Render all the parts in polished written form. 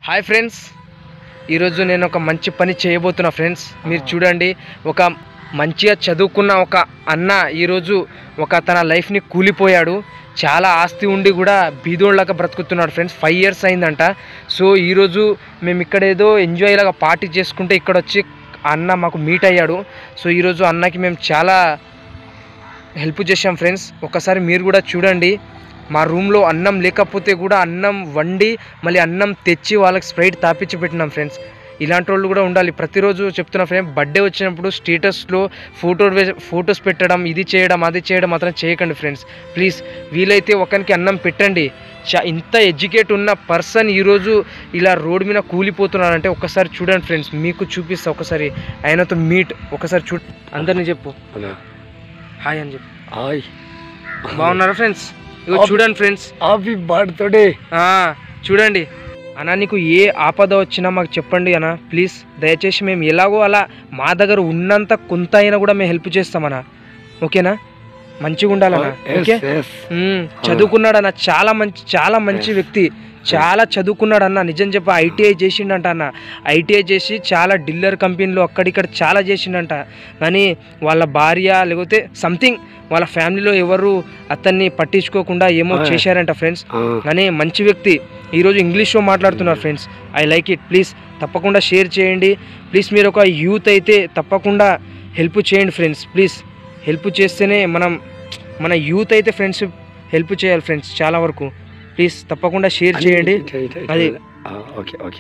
Hi friends, ఈరోజు నేను ఒక మంచి పని చేయబోతున్నా ఫ్రెండ్స్. మీరు చూడండి, ఒక మంచిగా చదువుకున్న ఒక అన్న ఈరోజు తన లైఫ్ని కూలిపోయాడు. చాలా ఆస్తి ఉండి కూడా బీదోళ్ళగా బ్రతుకుతున్నాడు ఫ్రెండ్స్. 5 years అయిందంట. సో ఈరోజు మేము ఇక్కడ ఏదో ఎంజాయ్ లాగా పార్టీ చేసుకుంటే ఇక్కడ వచ్చి అన్న మాకు మీట్ అయ్యాడు. సో ఈరోజు అన్నకి మేము చాలా హెల్ప్ చేసాం ఫ్రెండ్స్. ఒకసారి మీరు కూడా చూడండి. మా రూమ్లో అన్నం లేకపోతే కూడా అన్నం వండి మళ్ళీ అన్నం తెచ్చి వాళ్ళకి స్ప్రైట్ తాపించి పెట్టినాం ఫ్రెండ్స్. ఇలాంటి వాళ్ళు కూడా ఉండాలి. ప్రతిరోజు చెప్తున్నా ఫ్రెండ్స్, బర్త్డే వచ్చినప్పుడు స్టేటస్లో ఫొటోస్ పెట్టడం, ఇది చేయడం అది చేయడం మాత్రం చేయకండి ఫ్రెండ్స్. ప్లీజ్ వీలైతే ఒకరికి అన్నం పెట్టండి. ఇంత ఎడ్యుకేట్ ఉన్న పర్సన్ ఈరోజు ఇలా రోడ్డు మీద కూలిపోతున్నారంటే ఒకసారి చూడండి ఫ్రెండ్స్. మీకు చూపిస్తా, ఒకసారి ఆయనతో మీట్ ఒకసారి అందరినీ చెప్పు హాయ్ అని చెప్పు. హాయ్, బాగున్నారా ఫ్రెండ్స్? ఇగో చూడండి ఫ్రెండ్స్, హ్యాపీ బర్త్డే. చూడండి అన్న, నీకు ఏ ఆపద వచ్చినా మాకు చెప్పండి అన్న ప్లీజ్. దయచేసి మేము ఎలాగో అలా మా దగ్గర ఉన్నంత కొంత అయినా కూడా మేము హెల్ప్ చేస్తామన్నా. ఓకేనా? మంచిగా ఉండాలన్నా. ఓకే, చదువుకున్నాడు అన్న, చాలా మంచి వ్యక్తి. చాలా చదువుకున్నాడు అన్న, నిజం చెప్ప. ఐటీఐ చేసిండంట అన్న. ఐటీఐ చేసి చాలా డీలర్ కంపెనీలో అక్కడిక్కడ చాలా చేసిండంట. కానీ వాళ్ళ భార్య లేకపోతే సంథింగ్ వాళ్ళ ఫ్యామిలీలో ఎవరు అతన్ని పట్టించుకోకుండా ఏమో చేశారంట ఫ్రెండ్స్. కానీ మంచి వ్యక్తి. ఈరోజు ఇంగ్లీష్లో మాట్లాడుతున్నారు friends. I like it. Please తప్పకుండా షేర్ చేయండి ప్లీజ్. మీరు ఒక యూత్ అయితే తప్పకుండా హెల్ప్ చేయండి ఫ్రెండ్స్. ప్లీజ్ హెల్ప్ చేస్తేనే మన యూత్ అయితే ఫ్రెండ్స్ హెల్ప్ చేయాలి ఫ్రెండ్స్ చాలా వరకు. ప్లీజ్ తప్పకుండా షేర్ చేయండి. అది ఓకే ఓకే.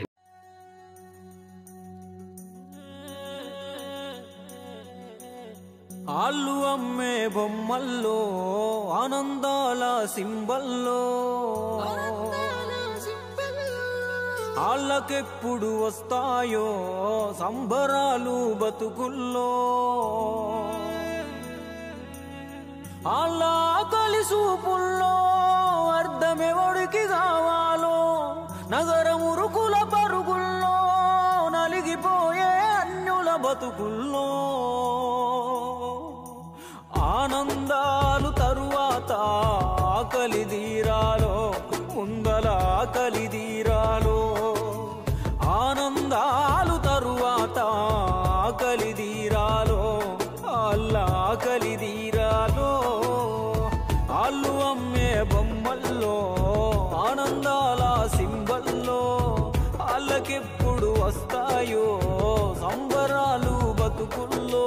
ఆళ్ళు అమ్మే బొమ్మల్లో ఆనందాల సింబల్లో ఆళ్ళకెప్పుడు వస్తాయో సంబరాలు బతుకుల్లో. ఆళ్ళ కలిసూపుల్లో అర్థమెవడికి కావాలో నగరమురుకుల పరుగుల్లో నలిగిపోయే అన్యుల బతుకుల్లో. ఆనందాలు తరువాత ఆకలి తీరాలో ముందల ఆకలి తీరాలో. ఆనందాలు తరువాత ఆకలి తీరాలో అల్లా ఆకలి తీరాలో. ఆళ్ళు అమ్మే బొమ్మల్లో ఆనందాల సింబల్లో వాళ్ళకెప్పుడు వస్తాయో సంబరాలు బతుకుల్లో.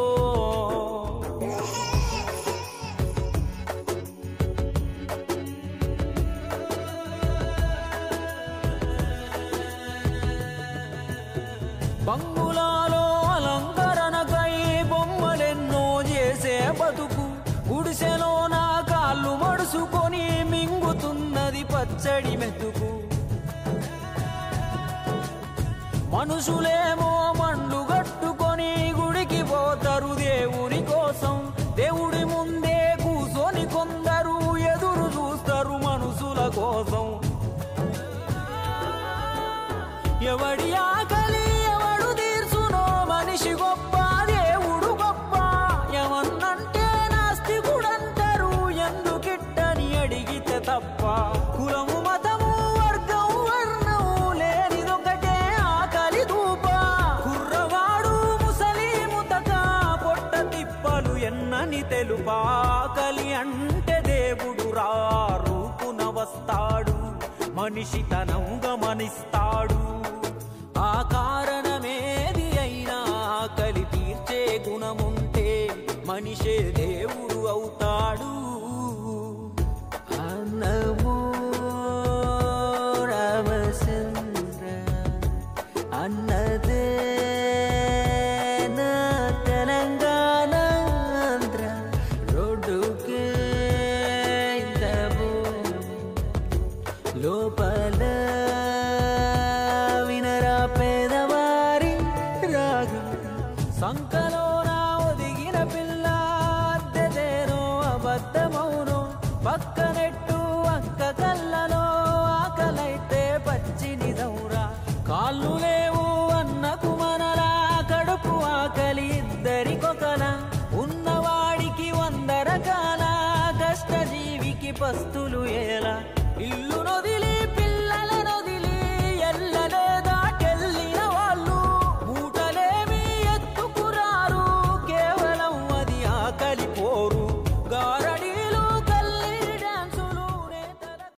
బంగులాలో అలంకరణకై బొమ్మలెన్నో చేసే బతుకు. గుడిసెలో నా కాళ్ళు మడుసుకొని మింగుతున్నది పచ్చడి మెతుకు. మనుషులేమో మండు గట్టుకొని గుడికి పోతారు దేవుని కోసం. దేవుడి ముందే కూసోని కొందరు ఎదురు చూస్తారు మనుషుల కోసం. ఎవడి ఆకలి ఎవడు తీర్చునో మనిషి గొప్ప దేవుడు గొప్ప. ఏమన్నంటే నాస్తికుడంటారు ఎందుకిట్టని అడిగితే తప్ప. కులము మతము వర్గం వర్ణం లేనిదొకటే ఆకలి ధూప. కుర్రవాడు ముసలి ముతక పొట్ట తిప్పలు ఎన్నని తెలుపా. ఆకలి అంటే దేవుడు రా రూపున వస్తాడు, మనిషి తనం గమనిస్తాడు. ఆ కారణమేది అయినా ఆకలి తీర్చే గుణముంటే మనిషే దేవుడు అవుతాడు. అన్నమో రామచంద్ర అన్నదే నా తెలంగాణ ఆంధ్ర. రోడ్డుకే ఇంత లోపల పేదవారి రాగం. సంకలో నా ఒదిగిన పిల్ల అద్దెదేనో అబద్ధమౌనో. పక్కనెట్టు అక్క కళ్ళలో ఆకలైతే పచ్చి నిజంరా. కాళ్ళు లేవు అన్నకు మనలా కడుపు ఆకలి ఇద్దరికొకలా. ఉన్నవాడికి 100 రకాల కష్టజీవికి పస్తులు